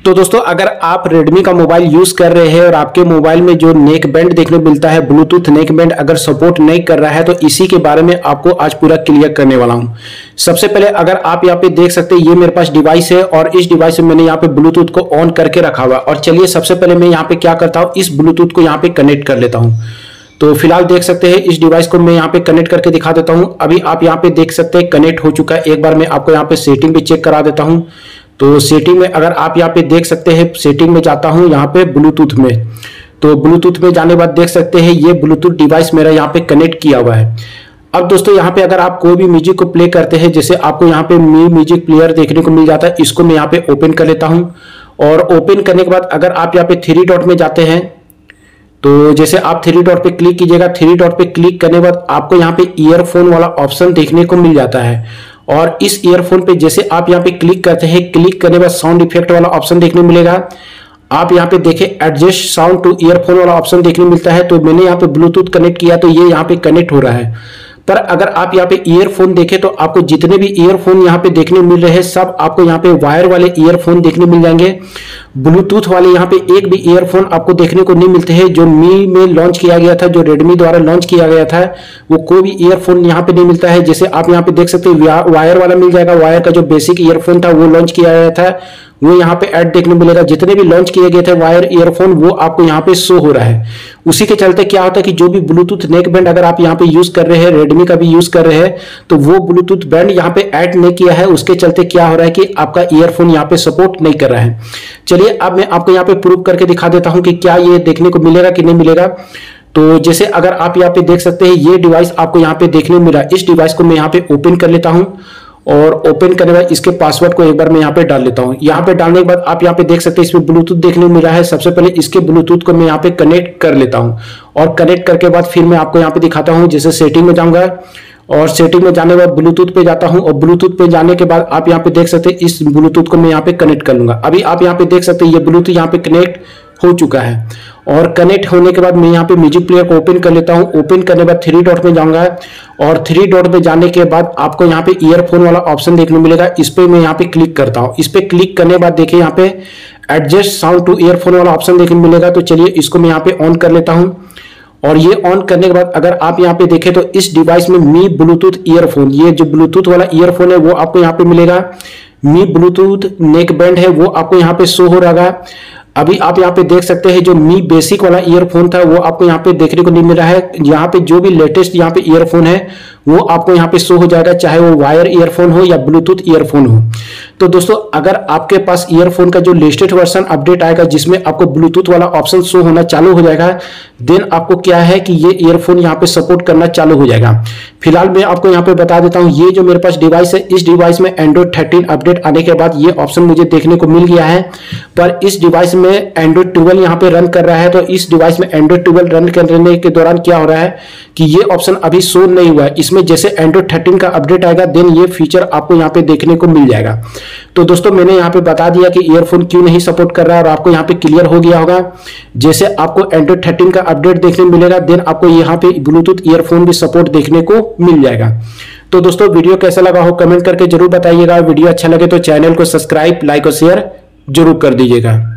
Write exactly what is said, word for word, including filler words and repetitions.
तो दोस्तों अगर आप Redmi का मोबाइल यूज कर रहे हैं और आपके मोबाइल में जो नेक बैंड देखने को मिलता है, ब्लूटूथ नेक बैंड अगर सपोर्ट नहीं कर रहा है, तो इसी के बारे में आपको आज पूरा क्लियर करने वाला हूं। सबसे पहले अगर आप यहाँ पे देख सकते हैं, ये मेरे पास डिवाइस है और इस डिवाइस में मैंने यहाँ पे ब्लूटूथ को ऑन करके रखा हुआ। और चलिए सबसे पहले मैं यहाँ पे क्या करता हूँ, इस ब्लूटूथ को यहाँ पे कनेक्ट कर लेता हूँ। तो फिलहाल देख सकते हैं इस डिवाइस को मैं यहाँ पे कनेक्ट करके दिखा देता हूँ। अभी आप यहाँ पे देख सकते हैं कनेक्ट हो चुका है। एक बार मैं आपको यहाँ पे सेटिंग भी चेक करा देता हूँ। तो सेटिंग में अगर आप यहाँ पे देख सकते हैं, सेटिंग में जाता हूँ यहाँ पे ब्लूटूथ में। तो ब्लूटूथ में जाने के बाद देख सकते हैं ये ब्लूटूथ डिवाइस मेरा यहाँ पे कनेक्ट किया हुआ है। अब दोस्तों यहाँ पे अगर आप कोई भी म्यूजिक को प्ले करते हैं, जैसे आपको यहाँ पे मी म्यूजिक प्लेयर देखने को मिल जाता है, इसको मैं यहाँ पे ओपन कर लेता हूँ। और ओपन करने के बाद अगर आप यहाँ पे थ्री डॉट में जाते हैं, तो जैसे आप थ्री डॉट पे क्लिक कीजिएगा, थ्री डॉट पे क्लिक करने के बाद आपको यहाँ पे ईयरफोन वाला ऑप्शन देखने को मिल जाता है। और इस ईयरफोन पे जैसे आप यहाँ पे क्लिक करते हैं, क्लिक करने के बाद साउंड इफेक्ट वाला ऑप्शन देखने को मिलेगा। आप यहाँ पे देखें एडजस्ट साउंड टू ईयरफोन वाला ऑप्शन देखने को मिलता है। तो मैंने यहाँ पे ब्लूटूथ कनेक्ट किया तो ये यहाँ पे कनेक्ट हो रहा है। पर अगर आप यहाँ पे ईयरफोन देखें तो आपको जितने भी ईयरफोन यहाँ पे देखने मिल रहे हैं, सब आपको यहाँ पे वायर वाले ईयरफोन देखने मिल जाएंगे। ब्लूटूथ वाले यहाँ पे एक भी ईयरफोन आपको देखने को नहीं मिलते हैं। जो मी में लॉन्च किया गया था, जो रेडमी द्वारा लॉन्च किया गया था, वो कोई भी ईयरफोन यहाँ पे नहीं मिलता है। जैसे आप यहाँ पे देख सकते हैं वायर वाला मिल जाएगा। वायर का जो बेसिक ईयरफोन था वो लॉन्च किया गया था, वो यहाँ पे ऐड देखने मिलेगा। जितने भी लॉन्च किए गए थे वायर ईयरफोन, वो आपको यहाँ पे शो हो रहा है। उसी के चलते क्या होता है कि जो भी ब्लूटूथ नेक बैंड अगर आप यहाँ पे यूज कर रहे हैं, रेडमी का भी यूज कर रहे हैं, तो वो ब्लूटूथ बैंड यहाँ पे ऐड नहीं किया है। उसके चलते क्या हो रहा है कि आपका ईयरफोन यहाँ पे सपोर्ट नहीं कर रहा है। चलिए अब मैं आपको यहाँ पे प्रूव करके दिखा देता हूँ कि क्या ये देखने को मिलेगा कि नहीं मिलेगा। तो जैसे अगर आप यहाँ पे देख सकते हैं, ये डिवाइस आपको यहाँ पे देखने को मिला। इस डिवाइस को मैं यहाँ पे ओपन कर लेता हूँ और ओपन करने के बाद इसके पासवर्ड को एक बार मैं यहाँ पे डाल लेता हूँ। यहाँ पे डालने के बाद आप यहाँ पे देख सकते हैं इसमें ब्लूटूथ देखने को मिल रहा है। सबसे पहले इसके ब्लूटूथ को मैं यहाँ पे कनेक्ट कर लेता हूँ और कनेक्ट करके बाद फिर मैं आपको यहाँ पे दिखाता हूँ। जैसे सेटिंग में जाऊंगा और सेटिंग में जाने के बाद ब्लूटूथ पे जाता हूँ और ब्लूटूथ पे जाने के बाद आप यहाँ पे देख सकते हैं इस ब्लूटूथ को मैं यहाँ पे कनेक्ट कर लूंगा। अभी आप यहाँ पे देख सकते हैं ये ब्लूटूथ यहाँ पे कनेक्ट हो चुका है। और कनेक्ट होने के बाद मैं यहाँ पे म्यूजिक प्लेयर को ओपन कर लेता हूँ। ओपन करने के बाद थ्री डॉट में जाऊंगा और थ्री डॉट में जाने के बाद आपको यहाँ पे ईयरफोन वाला ऑप्शन देखने को मिलेगा। इस पे मैं यहाँ पे क्लिक करता हूँ। इस पे क्लिक करने के बाद देखिए यहाँ पे एडजस्ट साउंड टू ईयरफोन वाला ऑप्शन देखने को मिलेगा। तो चलिए इसको मैं यहाँ पे ऑन कर लेता हूँ। और ये ऑन करने के बाद अगर आप यहाँ पे देखें तो इस डिवाइस में मी ब्लूटूथ ईयरफोन, ये जो ब्लूटूथ वाला ईयरफोन है वो आपको यहाँ पे मिलेगा। मी ब्लूटूथ नेक बैंड है वो आपको यहाँ पे शो हो रहा है। अभी आप यहाँ पे देख सकते हैं जो मी बेसिक वाला ईयरफोन था वो आपको यहाँ पे देखने को नहीं मिल रहा है। यहाँ पे जो भी लेटेस्ट यहाँ पे ईयरफोन है वो आपको यहाँ पे शो हो जाएगा, चाहे वो वायर ईयरफोन हो या ब्लूटूथ ईयरफोन हो। तो दोस्तों अगर आपके पास ईयरफोन का जो लेटेस्ट वर्जन अपडेट आएगा जिसमें आपको ब्लूटूथ वाला ऑप्शन शो होना चालू हो जाएगा, देन आपको क्या है कि ये ईयरफोन यहाँ पे सपोर्ट करना चालू हो जाएगा। फिलहाल मैं आपको यहाँ पे बता देता हूँ, ये जो मेरे पास डिवाइस है, इस डिवाइस में एंड्रॉइड थर्टीन अपडेट आने के बाद ये ऑप्शन मुझे देखने को मिल गया है। पर इस डिवाइस में एंड्रॉइड ट्वेल्व यहाँ पे रन कर रहा है। तो इस डिवाइस में एंड्रॉइड ट्वेल्व रन करने के दौरान क्या हो रहा है कि ये ऑप्शन अभी शो नहीं हुआ है। इसमें जैसे एंड्रॉइड थर्टीन का अपडेट आएगा देन ये फीचर आपको यहाँ पे देखने को मिल जाएगा। तो दोस्तों मैंने यहाँ पे बता दिया कि ईयरफोन क्यों नहीं सपोर्ट कर रहा है और आपको यहाँ पे क्लियर हो गया होगा। जैसे आपको एंड्रॉइड थर्टीन का अपडेट देखने मिलेगा देन आपको यहाँ पे ब्लूटूथ ईयरफोन भी सपोर्ट देखने को मिल जाएगा। तो दोस्तों वीडियो कैसा लगा हो कमेंट करके जरूर बताइएगा। वीडियो अच्छा लगे तो चैनल को सब्सक्राइब, लाइक और शेयर जरूर कर दीजिएगा।